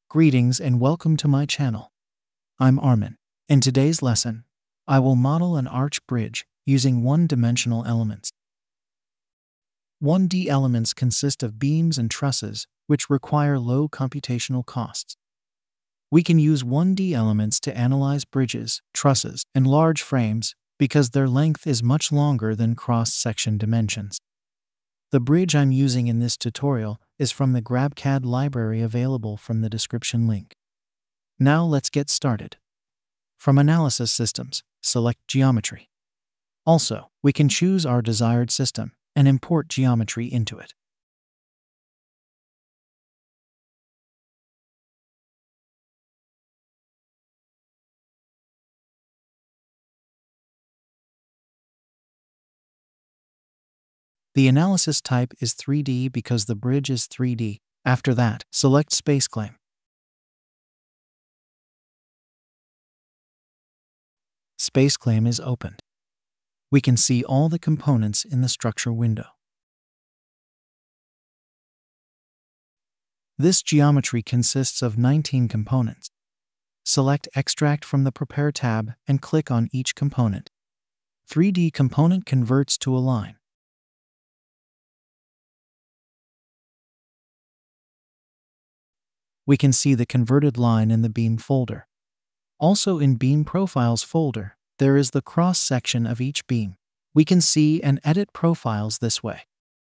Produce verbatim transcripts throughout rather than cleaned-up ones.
Greetings and welcome to my channel. I'm Armin. In today's lesson, I will model an arch bridge using one-dimensional elements. one D elements consist of beams and trusses, which require low computational costs. We can use one D elements to analyze bridges, trusses, and large frames because their length is much longer than cross-section dimensions. The bridge I'm using in this tutorial is from the GrabCAD library available from the description link. Now let's get started. From Analysis Systems, select Geometry. Also, we can choose our desired system and import geometry into it. The analysis type is three D because the bridge is three D. After that, select Space Claim. Space Claim is opened. We can see all the components in the structure window. This geometry consists of nineteen components. Select Extract from the Prepare tab and click on each component. three D component converts to a line. We can see the converted line in the Beam folder. Also in Beam Profiles folder, there is the cross-section of each beam. We can see and edit profiles this way.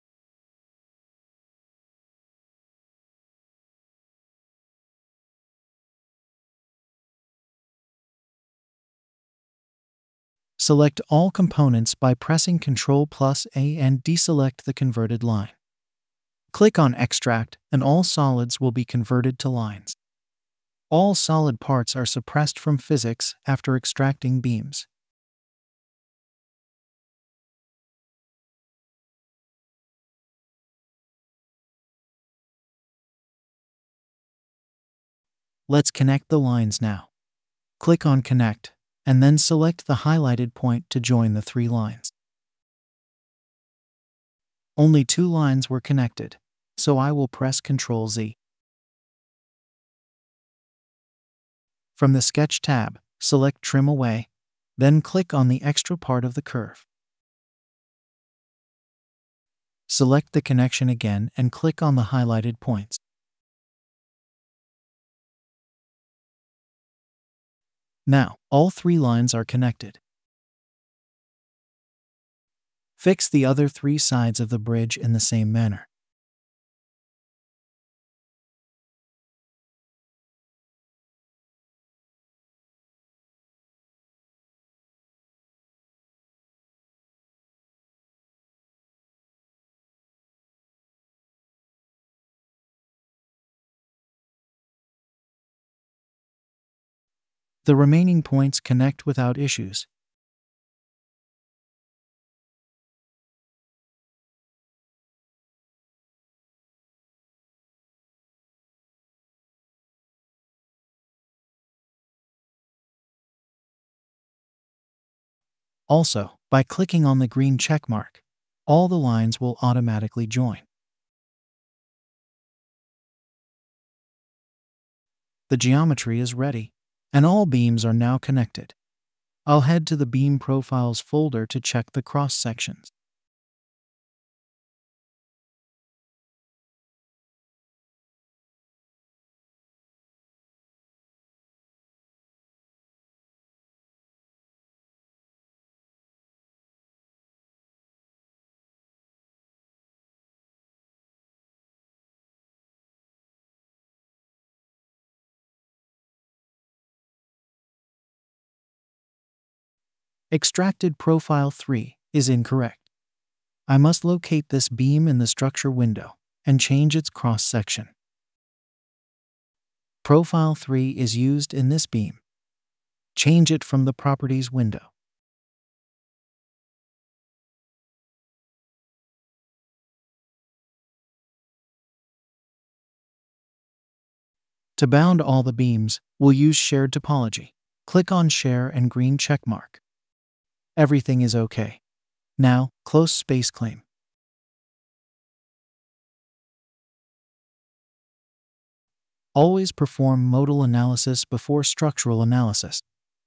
Select all components by pressing control plus A and deselect the converted line. Click on Extract and all solids will be converted to lines. All solid parts are suppressed from physics after extracting beams. Let's connect the lines now. Click on Connect and then select the highlighted point to join the three lines. Only two lines were connected, so I will press control Z. From the Sketch tab, select Trim Away, then click on the extra part of the curve. Select the connection again and click on the highlighted points. Now, all three lines are connected. Fix the other three sides of the bridge in the same manner. The remaining points connect without issues. Also, by clicking on the green check mark, all the lines will automatically join. The geometry is ready, and all beams are now connected. I'll head to the Beam Profiles folder to check the cross-sections. Extracted Profile three is incorrect. I must locate this beam in the Structure window and change its cross-section. Profile three is used in this beam. Change it from the Properties window. To bound all the beams, we'll use Shared Topology. Click on Share and green checkmark. Everything is OK. Now, close Space Claim. Always perform modal analysis before structural analysis.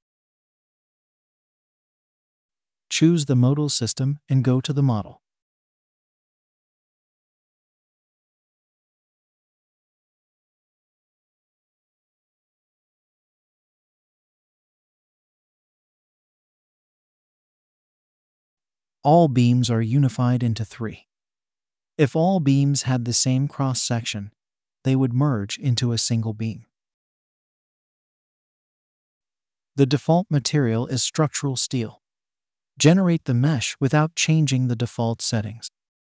Choose the modal system and go to the model. All beams are unified into three. If all beams had the same cross-section, they would merge into a single beam. The default material is structural steel. Generate the mesh without changing the default settings.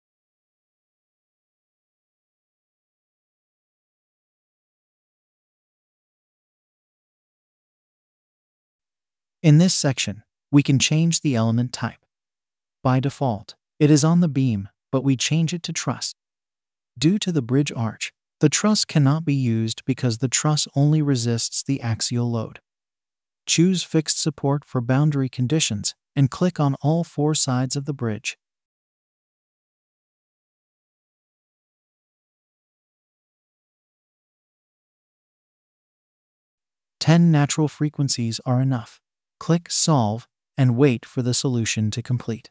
In this section, we can change the element type. By default, it is on the beam, but we change it to truss. Due to the bridge arch, the truss cannot be used because the truss only resists the axial load. Choose fixed support for boundary conditions and click on all four sides of the bridge. ten natural frequencies are enough. Click Solve and wait for the solution to complete.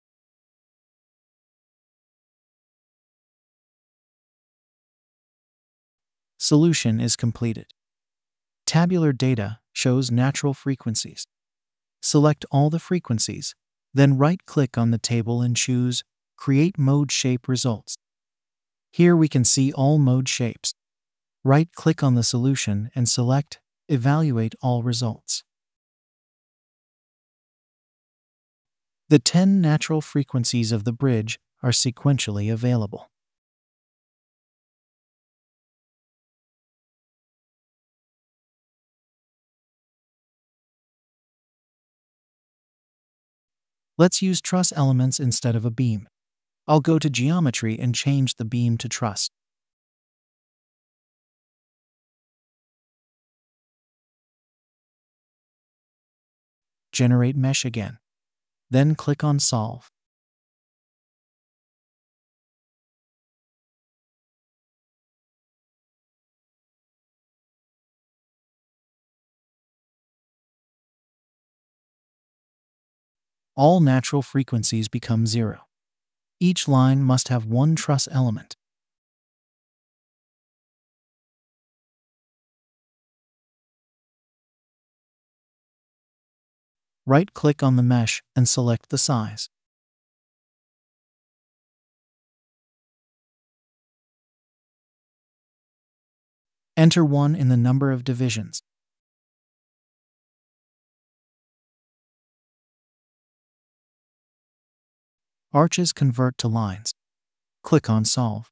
Solution is completed. Tabular data shows natural frequencies. Select all the frequencies, then right-click on the table and choose Create Mode Shape Results. Here we can see all mode shapes. Right-click on the solution and select Evaluate All Results. The ten natural frequencies of the bridge are sequentially available. Let's use truss elements instead of a beam. I'll go to Geometry and change the beam to truss. Generate Mesh again. Then click on Solve. All natural frequencies become zero. Each line must have one truss element. Right-click on the mesh and select the size. Enter one in the number of divisions. Arches convert to lines. Click on Solve.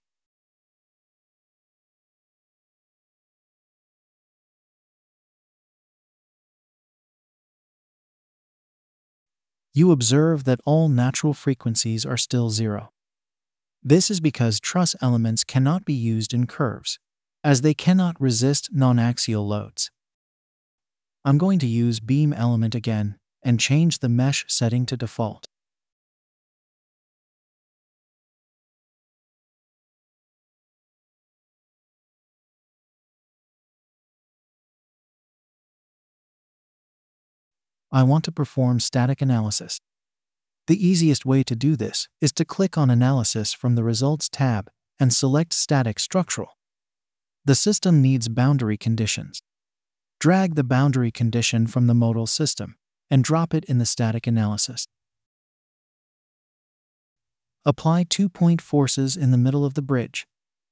You observe that all natural frequencies are still zero. This is because truss elements cannot be used in curves, as they cannot resist non-axial loads. I'm going to use beam element again and change the mesh setting to default. I want to perform static analysis. The easiest way to do this is to click on Analysis from the Results tab and select Static Structural. The system needs boundary conditions. Drag the boundary condition from the modal system and drop it in the static analysis. Apply two-point forces in the middle of the bridge.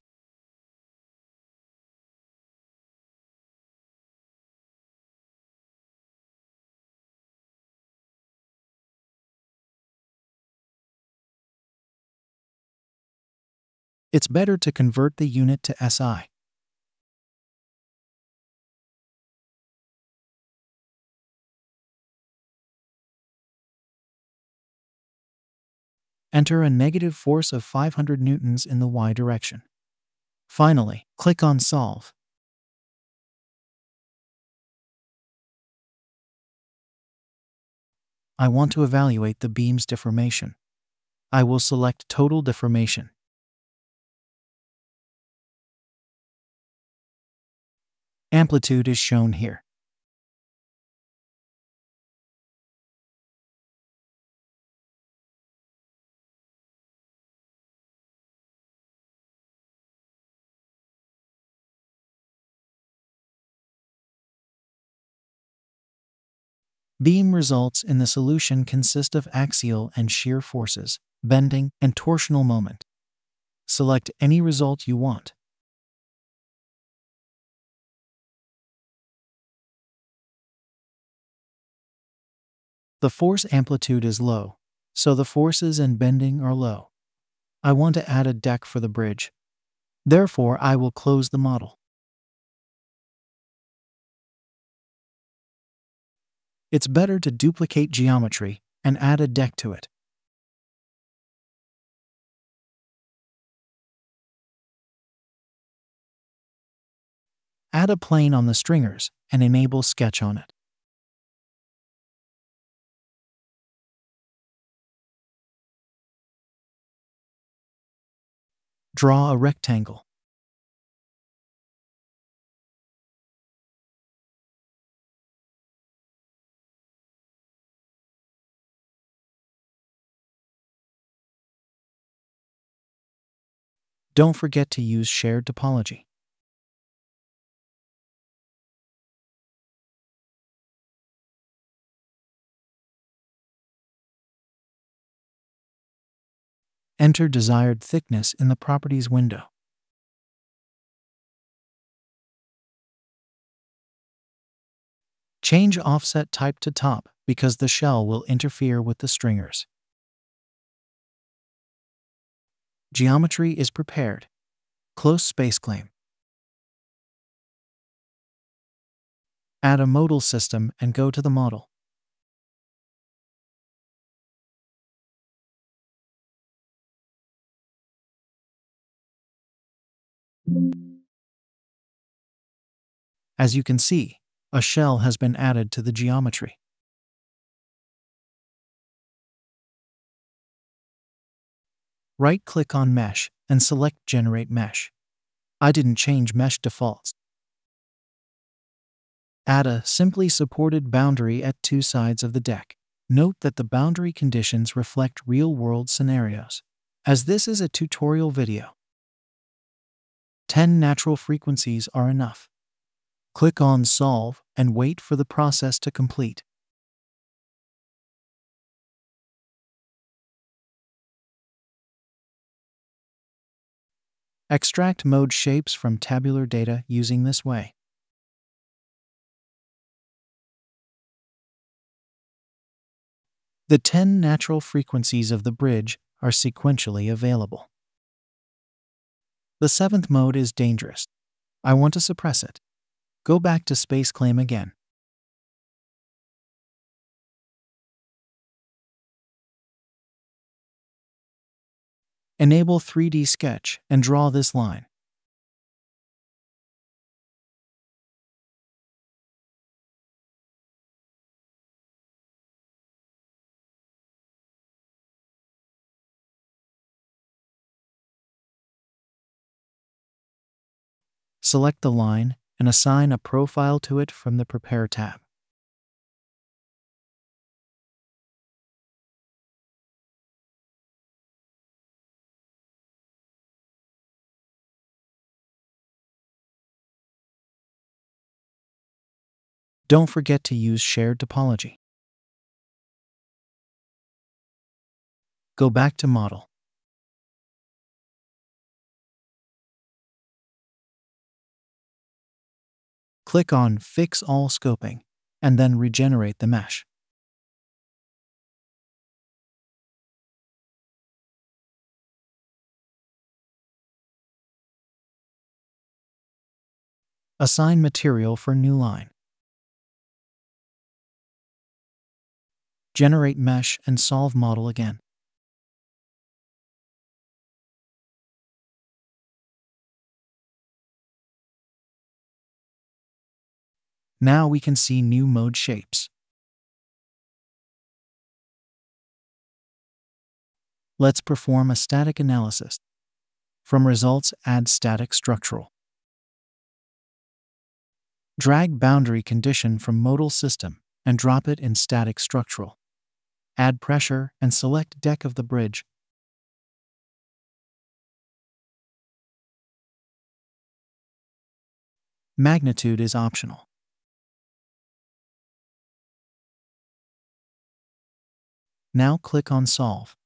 It's better to convert the unit to S I. Enter a negative force of five hundred newtons in the Y direction. Finally, click on Solve. I want to evaluate the beam's deformation. I will select Total Deformation. Amplitude is shown here. Beam results in the solution consist of axial and shear forces, bending, and torsional moment. Select any result you want. The force amplitude is low, so the forces and bending are low. I want to add a deck for the bridge. Therefore, I will close the model. It's better to duplicate geometry and add a deck to it. Add a plane on the stringers and enable sketch on it. Draw a rectangle. Don't forget to use shared topology. Enter desired thickness in the Properties window. Change offset type to top because the shell will interfere with the stringers. Geometry is prepared. Close space claim. Add a modal system and go to the model. As you can see, a shell has been added to the geometry. Right-click on Mesh and select Generate Mesh. I didn't change mesh defaults. Add a simply supported boundary at two sides of the deck. Note that the boundary conditions reflect real-world scenarios. As this is a tutorial video, ten natural frequencies are enough. Click on Solve and wait for the process to complete. Extract mode shapes from tabular data using this way. The ten natural frequencies of the bridge are sequentially available. The seventh mode is dangerous. I want to suppress it. Go back to Space Claim again. Enable three D Sketch and draw this line. Select the line and assign a profile to it from the Prepare tab. Don't forget to use shared topology. Go back to Model. Click on Fix All Scoping, and then regenerate the mesh. Assign material for new line. Generate mesh and solve model again. Now we can see new mode shapes. Let's perform a static analysis. From results, add static structural. Drag boundary condition from modal system and drop it in static structural. Add pressure and select deck of the bridge. Magnitude is optional. Now click on Solve.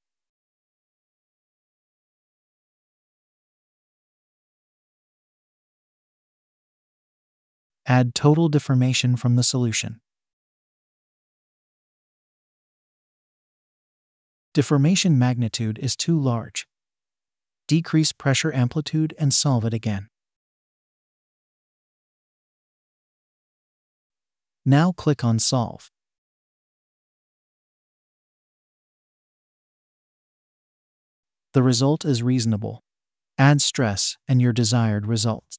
Add total deformation from the solution. Deformation magnitude is too large. Decrease pressure amplitude and solve it again. Now click on Solve. The result is reasonable. Add stress and your desired results.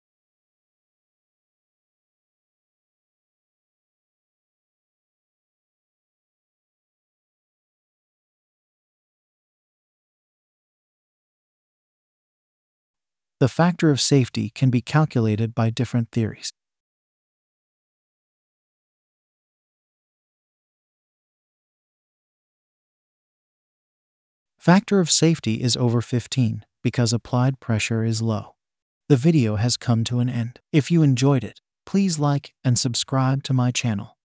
The factor of safety can be calculated by different theories. Factor of safety is over fifteen because applied pressure is low. The video has come to an end. If you enjoyed it, please like and subscribe to my channel.